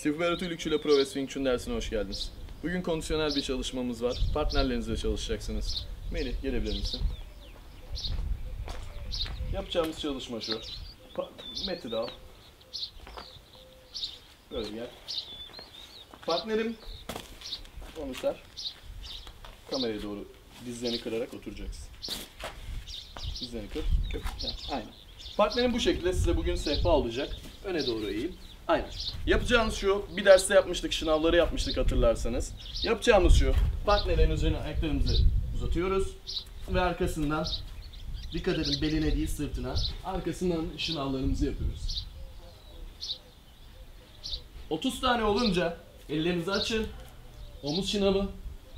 Sifu Berat Uylukçu ile Pro ve Wing Chun dersine hoş geldiniz. Bugün kondisyonel bir çalışmamız var. Partnerlerinizle çalışacaksınız. Melih, gelebilir misin? Yapacağımız çalışma şu. Meti de al. Böyle gel. Partnerim onu ser. Kameraya doğru dizlerini kırarak oturacaksın. Dizlerini kır. Aynen. Partnerim bu şekilde size bugün sehpa olacak. Öne doğru eğil. Aynen. Yapacağınız şu, bir derste yapmıştık, şınavları yapmıştık hatırlarsanız. Yapacağımız şu, partnerlerin üzerine ayaklarımızı uzatıyoruz ve arkasından, dikkat edin beline değil sırtına, arkasından şınavlarımızı yapıyoruz. 30 tane olunca ellerinizi açın, omuz şınavı.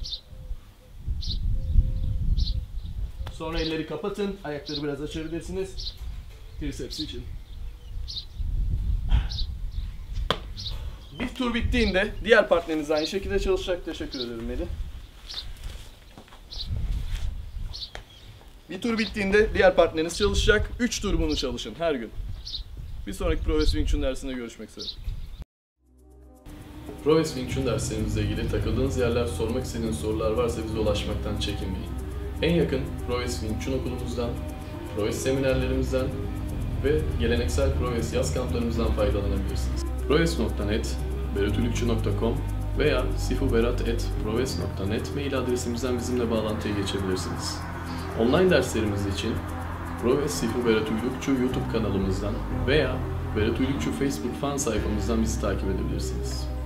Sonra elleri kapatın, ayakları biraz açabilirsiniz. Triceps için. Bir tur bittiğinde diğer partneriniz aynı şekilde çalışacak. Teşekkür ederim Melih. Bir tur bittiğinde diğer partneriniz çalışacak. 3 tur bunu çalışın her gün. Bir sonraki Pro ve Wing Chun dersinde görüşmek üzere. Pro ve Wing Chun derslerimizle ilgili takıldığınız yerler, sormak istediğiniz sorular varsa bize ulaşmaktan çekinmeyin. En yakın Pro ve Wing Chun okulumuzdan, Pro ve seminerlerimizden ve geleneksel Pro ve yaz kamplarımızdan faydalanabilirsiniz. proves.net, beratulukçu.com veya sifuberat@proves.net mail adresimizden bizimle bağlantıya geçebilirsiniz. Online derslerimiz için Pro ve Sifu Berat Uylukçu YouTube kanalımızdan veya Berat Uylukçu Facebook fan sayfamızdan bizi takip edebilirsiniz.